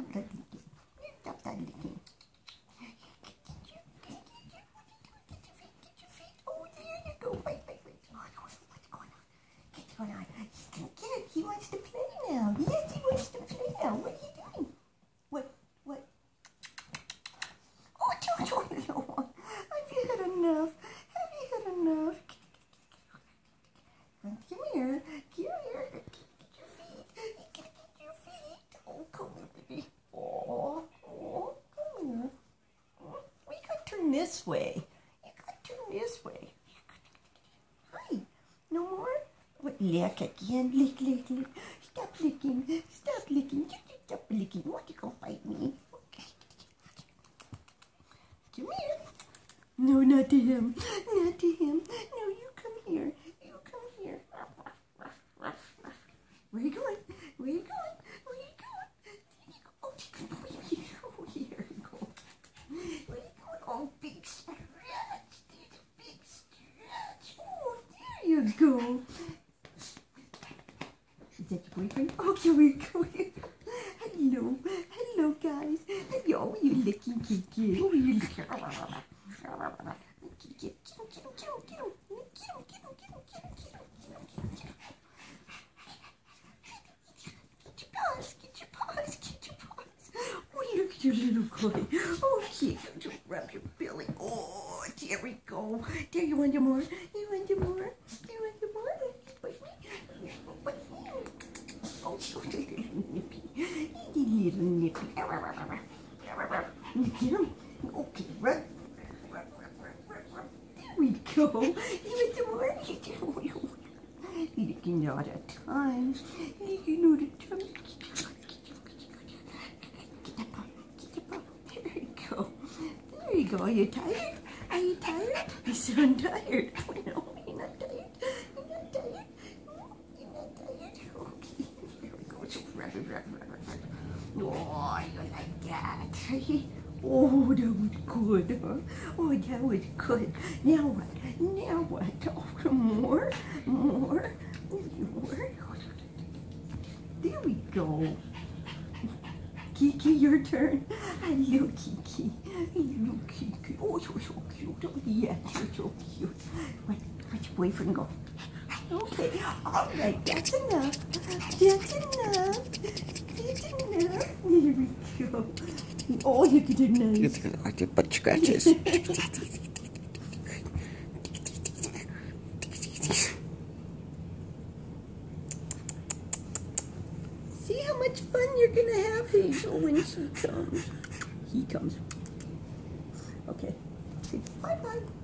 Stop that licking. Stop that licking. Get your feet. Oh, there you go. Wait. What's going on? What's going on? He wants to play now. Yes, he wants to play now. What are you doing? What? Oh, no. Have you had enough? Come here. Get your feet. Get your feet. Oh, come here, baby. Oh, come here. We got to turn this way. Hi. No more? What? Lick again. Lick. Stop licking. Stop licking. Want to go bite me? Okay. Come here. No, not to him. No, you come here. Where are you going? Oh, here you go. Where are you going? Oh, big stretch. There's a big stretch. Oh, there you go. Is that your boyfriend? Oh, here we go. Hello, guys. Hello, you licking Kiki. Oh, you licking. Get him. Get your paws. Oh, look at your little guy. Oh, okay, don't rub your belly. Oh, there we go. There, you want more? Oh, little nippy. Get him. Okay, rub. There we go. You want some more? You're looking all the time. Get There you go. Are you tired? You sound tired. Oh, no, you're not tired. Okay, there we go. So rub. Oh, you like that. Oh, that was good, huh? Oh, that was good. Now what? Oh, more. There we go. Kiki, your turn. Hello, Kiki. Oh, you're so cute. Oh, yes, you're so cute. Where'd your boyfriend go? Okay, all right, that's enough. There we go. Oh, look at your nose. Like your butt scratches. See how much fun you're going to have, Hazel, when she comes. He comes. Okay. Say bye-bye.